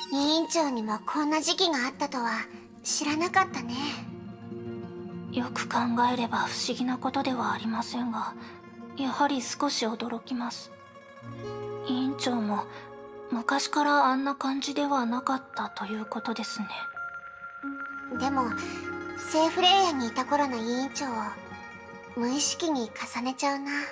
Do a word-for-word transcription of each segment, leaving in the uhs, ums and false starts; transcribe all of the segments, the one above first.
委員長にもこんな時期があったとは知らなかったね。 よく考えれば不思議なことではありませんが、やはり少し驚きます。委員長も昔からあんな感じではなかったということですね。 でもセーフレイヤにいた頃の委員長を無意識に重ねちゃうな。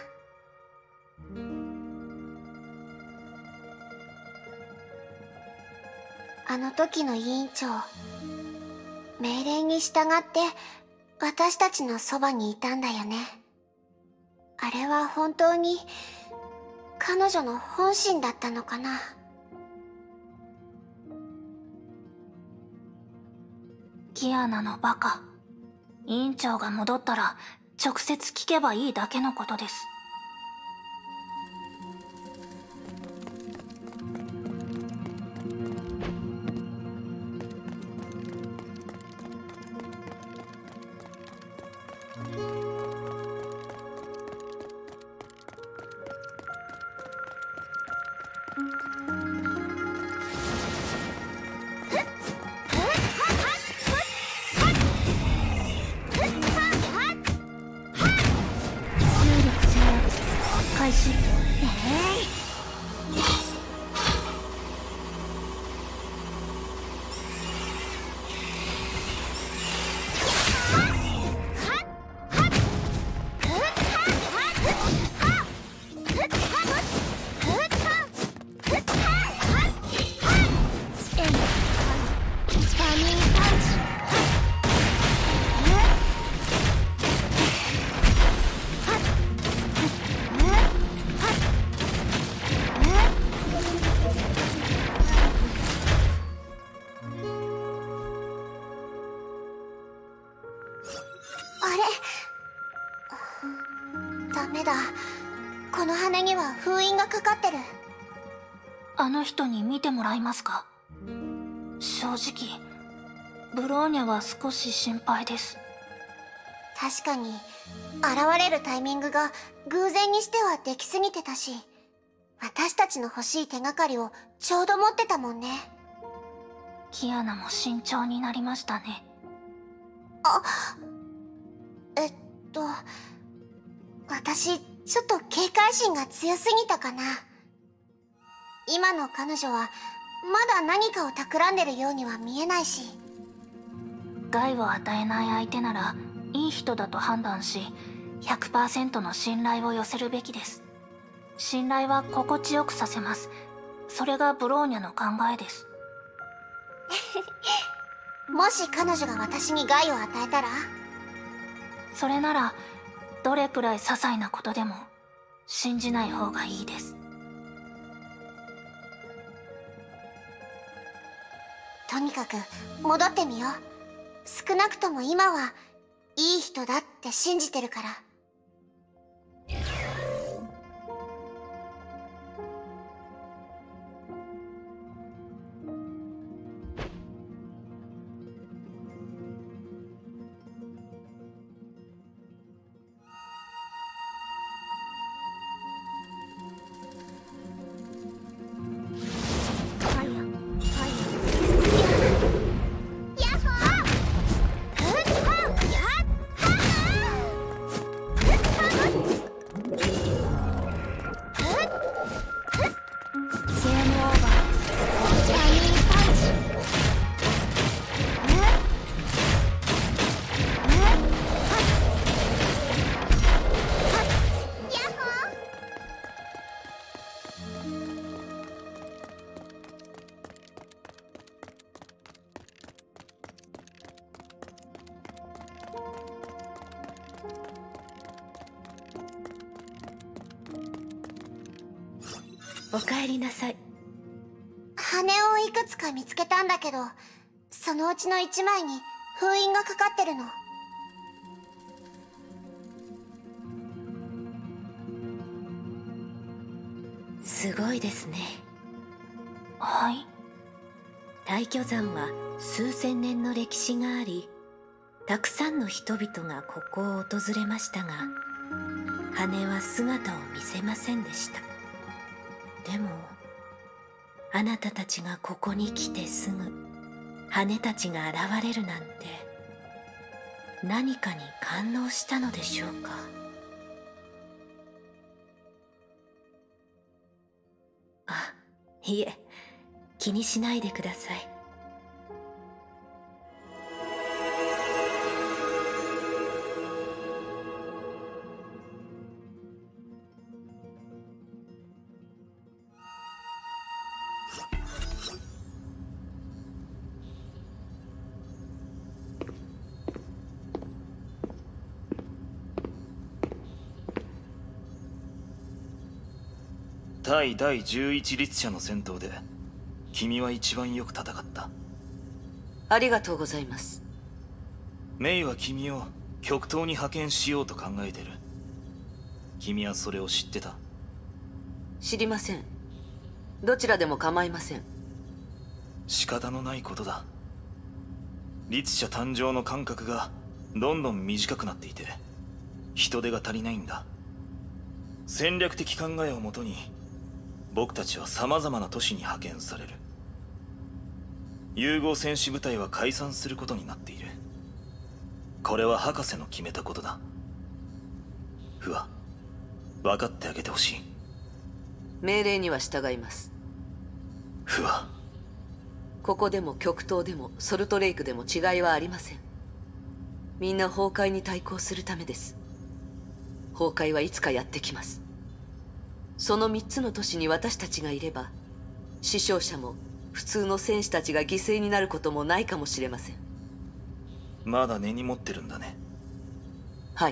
あの時の委員長、命令に従って私たちのそばにいたんだよね。あれは本当に彼女の本心だったのかな。 キアナのバカ。委員長が戻ったら直接聞けばいいだけのことです。開始。えい。 ダメだ。この羽には封印がかかってる。 あの人に見てもらいますか。正直ブローニャは少し心配です。 確かに現れるタイミングが偶然にしてはできすぎてたし、私たちの欲しい手がかりをちょうど持ってたもんね。 キアナも慎重になりましたね。 あ、えっと私ちょっと警戒心が強すぎたかな。今の彼女はまだ何かを企んでるようには見えないし。 害を与えない相手ならいい人だと判断し ひゃくパーセント の信頼を寄せるべきです。信頼は心地よくさせます。それがブローニャの考えです。 もし彼女が私に害を与えたら？ それならどれくらい些細なことでも信じない方がいいです。 とにかく戻ってみよう。少なくとも今はいい人だって信じてるから。 おかえりなさい。 羽をいくつか見つけたんだけど、そのうちのいちまいに封印がかかってるの。 すごいですね。 はい。 大巨山は数千年の歴史があり、たくさんの人々がここを訪れましたが、羽は姿を見せませんでした。でもあなたたちがここに来てすぐ羽たちが現れるなんて、何かに感応したのでしょうか。あ、いえ、気にしないでください。 対第じゅういち律者の戦闘で君は一番よく戦った。 ありがとうございます。 メイは君を極東に派遣しようと考えてる。君はそれを知ってた？ 知りません。どちらでも構いません。 仕方のないことだ。律者誕生の間隔がどんどん短くなっていて人手が足りないんだ。戦略的考えをもとに僕たちは様々な都市に派遣される。融合戦士部隊は解散することになっている。これは博士の決めたことだ。フワ、分かってあげてほしい。 命令には従います。 フワ、 ここでも極東でもソルトレイクでも違いはありません。みんな崩壊に対抗するためです。崩壊はいつかやってきます。その三つの都市に私たちがいれば、死傷者も普通の戦士たちが犠牲になることもないかもしれません。 まだ根に持ってるんだね。 はい。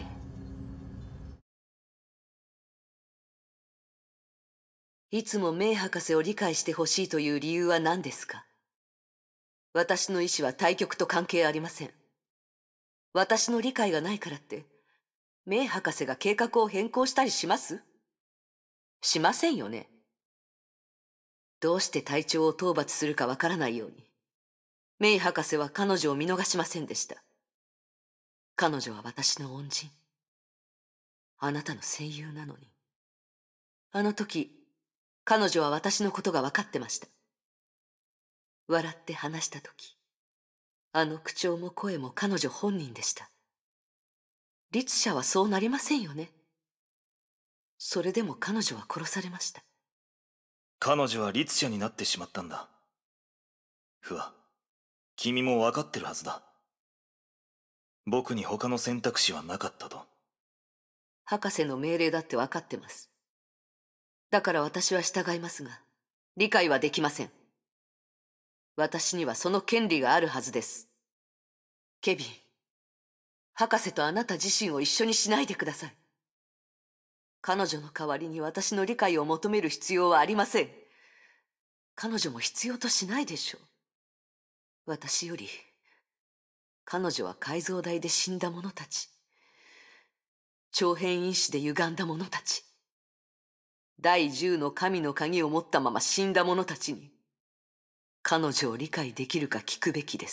いつもメイ博士を理解してほしいという理由は何ですか？私の意思は対局と関係ありません。私の理解がないからってメイ博士が計画を変更したりします？しませんよね。どうして隊長を討伐するかわからないようにメイ博士は彼女を見逃しませんでした。彼女は私の恩人、あなたの戦友なのに。あの時彼女は私のことが分かってました。笑って話した時、あの口調も声も彼女本人でした。律者はそうなりませんよね。それでも彼女は殺されました。 彼女は律者になってしまったんだ。フワ、君も分かってるはずだ。僕に他の選択肢はなかったと。 博士の命令だって分かってます。だから私は従いますが、理解はできません。私にはその権利があるはずです。ケビン、博士とあなた自身を一緒にしないでください。彼女の代わりに私の理解を求める必要はありません。彼女も必要としないでしょう。私より、彼女は改造台で死んだ者たち、長編因子で歪んだ者たち、第十の神の鍵を持ったまま死んだ者たちに、彼女を理解できるか聞くべきです。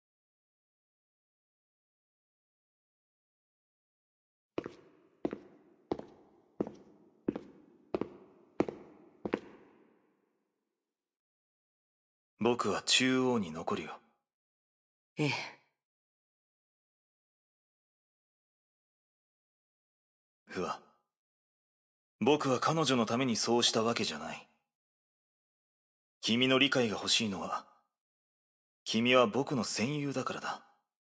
僕は中央に残るよ。 ええ。 フワ、僕は彼女のためにそうしたわけじゃない。君の理解が欲しいのは、君は僕の戦友だからだ。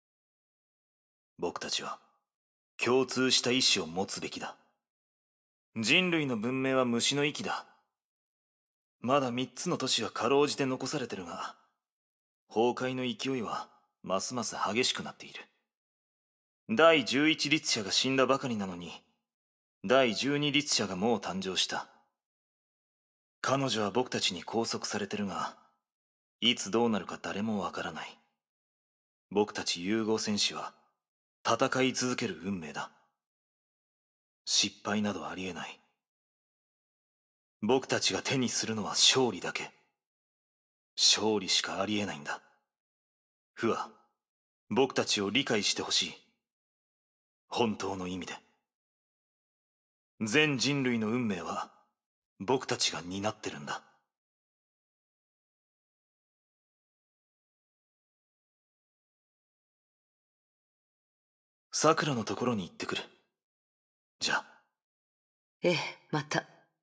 僕たちは共通した意志を持つべきだ。人類の文明は虫の息だ。まだ三つの都市はかろうじて残されてるが、崩壊の勢いはますます激しくなっている。第十一律者が死んだばかりなのに、第十二律者がもう誕生した。彼女は僕たちに拘束されてるが、いつどうなるか誰もわからない。僕たち融合戦士は戦い続ける運命だ。失敗などありえない。僕たちが手にするのは勝利だけ。勝利しかありえないんだ。フワ、僕たちを理解してほしい。本当の意味で。全人類の運命は僕たちが担ってるんだ。 さくらのところに行ってくる。じゃあ。 ええ、また。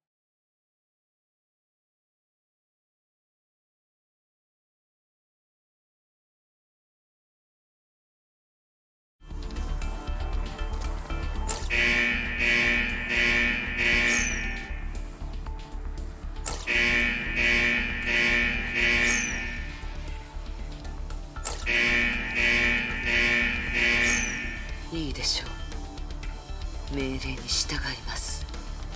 いいでしょう。命令に従います。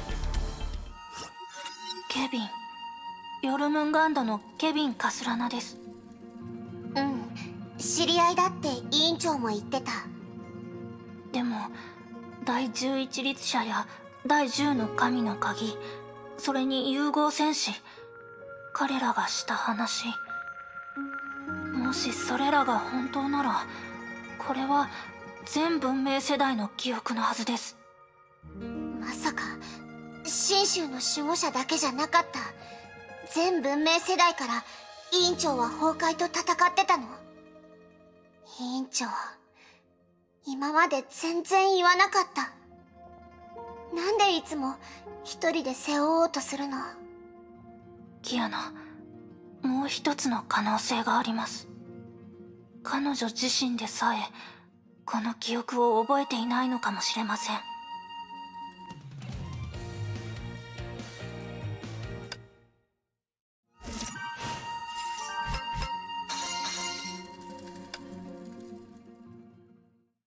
ケビン、ヨルムンガンドのケビン・カスラナです。 うん、知り合いだって委員長も言ってた。 でも第じゅういち律者や第じゅうの神の鍵、それに融合戦士、彼らがした話、もしそれらが本当なら、これは全文明世代の記憶のはずです。 まさか神州の守護者だけじゃなかった。全文明世代から委員長は崩壊と戦ってたの？委員長、今まで全然言わなかった。なんでいつも一人で背負おうとするの？ キアナ、もう一つの可能性があります。彼女自身でさえこの記憶を覚えていないのかもしれません。